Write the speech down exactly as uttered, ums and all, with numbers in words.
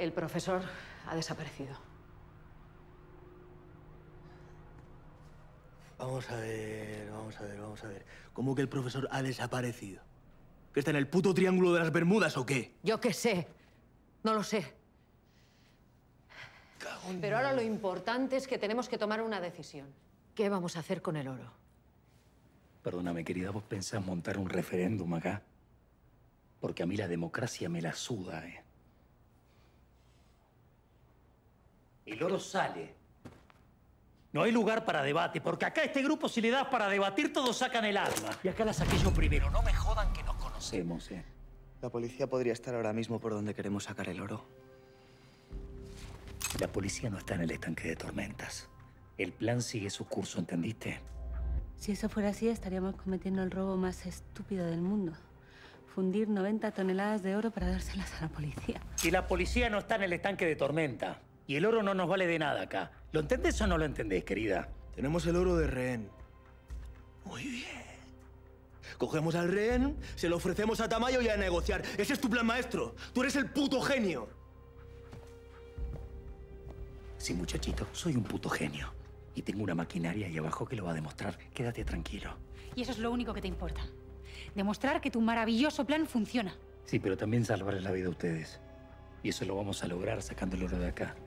El profesor ha desaparecido. Vamos a ver, vamos a ver, vamos a ver. ¿Cómo que el profesor ha desaparecido? ¿Que está en el puto Triángulo de las Bermudas o qué? Yo qué sé. No lo sé. Pero ahora lo importante es que tenemos que tomar una decisión. ¿Qué vamos a hacer con el oro? Perdóname, querida, ¿vos pensás montar un referéndum acá? Porque a mí la democracia me la suda, ¿eh? El oro sale. No hay lugar para debate, porque acá a este grupo, si le das para debatir, todos sacan el arma. Y acá la saqué yo primero. No me jodan que nos conocemos, ¿eh? La policía podría estar ahora mismo por donde queremos sacar el oro. La policía no está en el estanque de tormentas. El plan sigue su curso, ¿entendiste? Si eso fuera así, estaríamos cometiendo el robo más estúpido del mundo. Fundir noventa toneladas de oro para dárselas a la policía. Si la policía no está en el estanque de tormenta y el oro no nos vale de nada acá, ¿lo entendés o no lo entendés, querida? Tenemos el oro de rehén. Muy bien. Cogemos al rehén, se lo ofrecemos a Tamayo y a negociar. Ese es tu plan maestro. Tú eres el puto genio. Sí, muchachito, soy un puto genio. Y tengo una maquinaria ahí abajo que lo va a demostrar. Quédate tranquilo. Y eso es lo único que te importa. Demostrar que tu maravilloso plan funciona. Sí, pero también salvarles la vida a ustedes. Y eso lo vamos a lograr sacando el oro de acá.